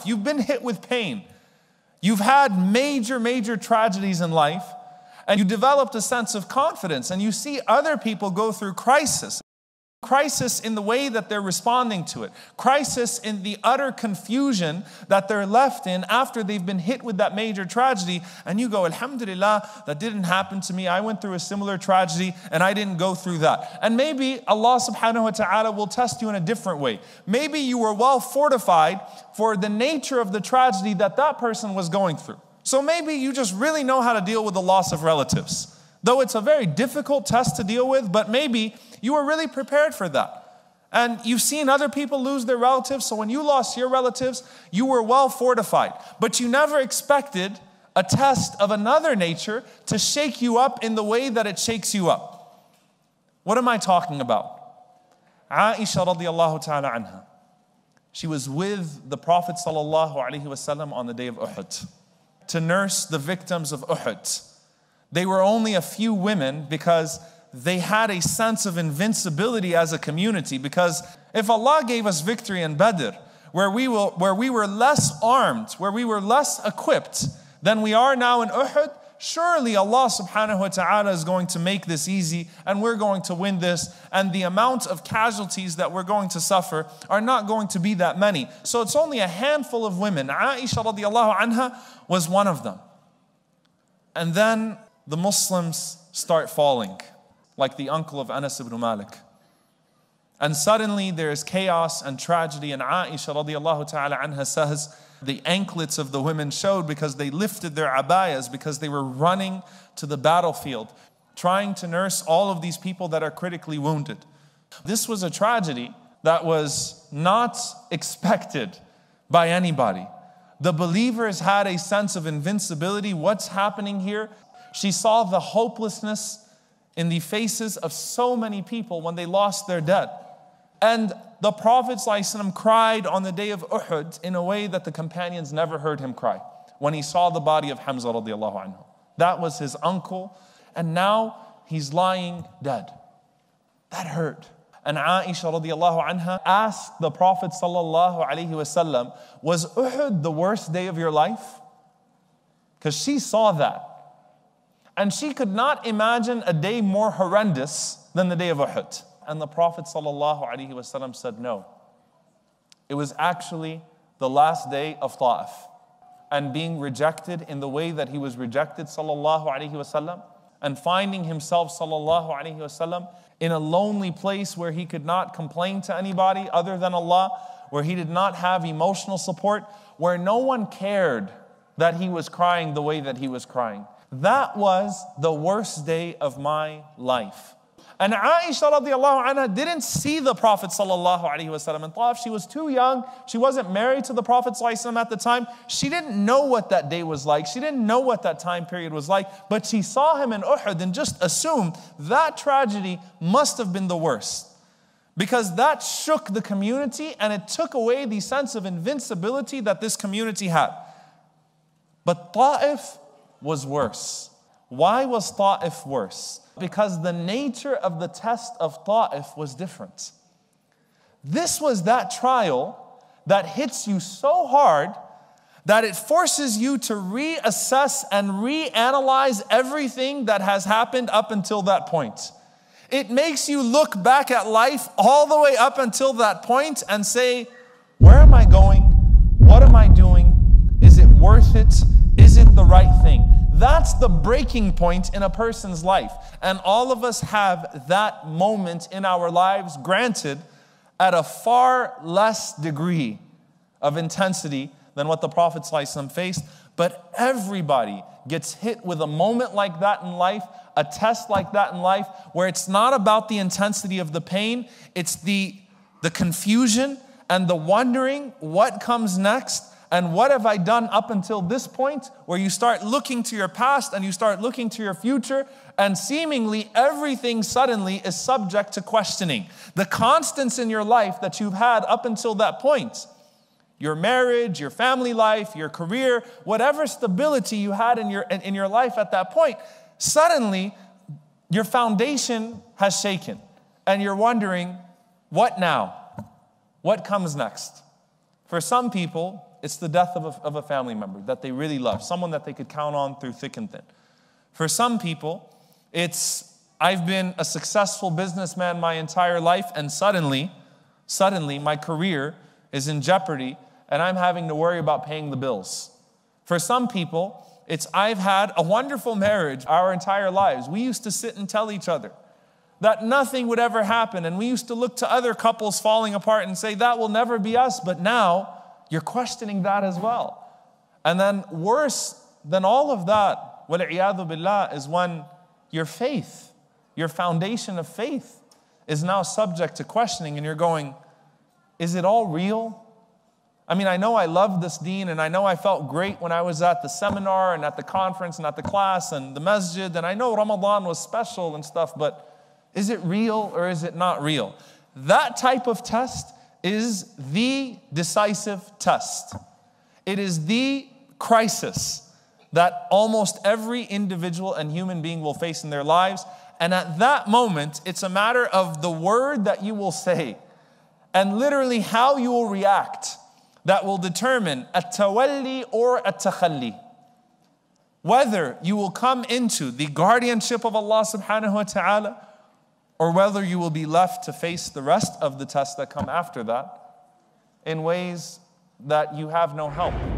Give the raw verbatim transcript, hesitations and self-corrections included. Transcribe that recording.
You've been hit with pain. You've had major, major tragedies in life, and you developed a sense of confidence, and you see other people go through crisis. Crisis in the way that they're responding to it. Crisis in the utter confusion that they're left in after they've been hit with that major tragedy. And you go, Alhamdulillah, that didn't happen to me. I went through a similar tragedy and I didn't go through that. And maybe Allah subhanahu wa ta'ala will test you in a different way. Maybe you were well fortified for the nature of the tragedy that that person was going through. So maybe you just really know how to deal with the loss of relatives. Though it's a very difficult test to deal with, but maybe you were really prepared for that. And you've seen other people lose their relatives, so when you lost your relatives, you were well fortified. But you never expected a test of another nature to shake you up in the way that it shakes you up. What am I talking about? Aisha radiallahu ta'ala anha. She was with the Prophet sallallahu alaihi wasallam on the day of Uhud to nurse the victims of Uhud. They were only a few women because they had a sense of invincibility as a community. Because if Allah gave us victory in Badr, where we, will, where we were less armed, where we were less equipped than we are now in Uhud, surely Allah subhanahu wa ta'ala is going to make this easy and we're going to win this. And the amount of casualties that we're going to suffer are not going to be that many. So it's only a handful of women. Aisha radiallahu anha was one of them. And then the Muslims start falling, like the uncle of Anas ibn Malik. And suddenly there is chaos and tragedy, and Aisha radiallahu ta'ala anha says the anklets of the women showed because they lifted their abayas, because they were running to the battlefield, trying to nurse all of these people that are critically wounded. This was a tragedy that was not expected by anybody. The believers had a sense of invincibility. What's happening here? She saw the hopelessness in the faces of so many people when they lost their dead. And the Prophet ﷺ cried on the day of Uhud in a way that the companions never heard him cry when he saw the body of Hamza radiallahu anhu. That was his uncle, and now he's lying dead. That hurt. And Aisha radiallahu anha asked the Prophet sallallahu alaihi wasallam, was Uhud the worst day of your life? Because she saw that. And she could not imagine a day more horrendous than the day of Uhud. And the Prophet ﷺ said no. It was actually the last day of Ta'if. And being rejected in the way that he was rejected ﷺ, and finding himself ﷺ in a lonely place where he could not complain to anybody other than Allah, where he did not have emotional support, where no one cared that he was crying the way that he was crying. That was the worst day of my life. And Aisha radiallahu anha didn't see the Prophet sallallahu alaihi wasallam in Ta'if. She was too young. She wasn't married to the Prophet sallallahu alaihi wasallam at the time. She didn't know what that day was like. She didn't know what that time period was like. But she saw him in Uhud and just assumed that tragedy must have been the worst. Because that shook the community and it took away the sense of invincibility that this community had. But Ta'if was worse. Why was Ta'if worse? Because the nature of the test of Ta'if was different. This was that trial that hits you so hard that it forces you to reassess and reanalyze everything that has happened up until that point. It makes you look back at life all the way up until that point and say, where am I going? What am I doing? Is it worth it? Is it the right thing? That's the breaking point in a person's life. And all of us have that moment in our lives, granted, at a far less degree of intensity than what the Prophet ﷺ faced. But everybody gets hit with a moment like that in life, a test like that in life, where it's not about the intensity of the pain, it's the, the confusion and the wondering what comes next. And what have I done up until this point, where you start looking to your past and you start looking to your future, and seemingly everything suddenly is subject to questioning. The constants in your life that you've had up until that point, your marriage, your family life, your career, whatever stability you had in your, in, in your life at that point, suddenly your foundation has shaken and you're wondering, what now? What comes next? For some people, It's the death of a, of a family member that they really love, someone that they could count on through thick and thin. For some people, it's, I've been a successful businessman my entire life, and suddenly, suddenly my career is in jeopardy, and I'm having to worry about paying the bills. For some people, it's I've had a wonderful marriage our entire lives. We used to sit and tell each other that nothing would ever happen, and we used to look to other couples falling apart and say, that will never be us, but now you're questioning that as well. And then worse than all of that, وَالْعِيَاذُ بِاللَّهِ, is when your faith, your foundation of faith is now subject to questioning, and you're going, is it all real? I mean, I know I love this deen, and I know I felt great when I was at the seminar and at the conference and at the class and the masjid, and I know Ramadan was special and stuff, but is it real or is it not real? That type of test is the decisive test. It is the crisis that almost every individual and human being will face in their lives. And at that moment, it's a matter of the word that you will say and literally how you will react that will determine at-tawalli or at-takhalli. Whether you will come into the guardianship of Allah subhanahu wa ta'ala, or whether you will be left to face the rest of the tests that come after that in ways that you have no help.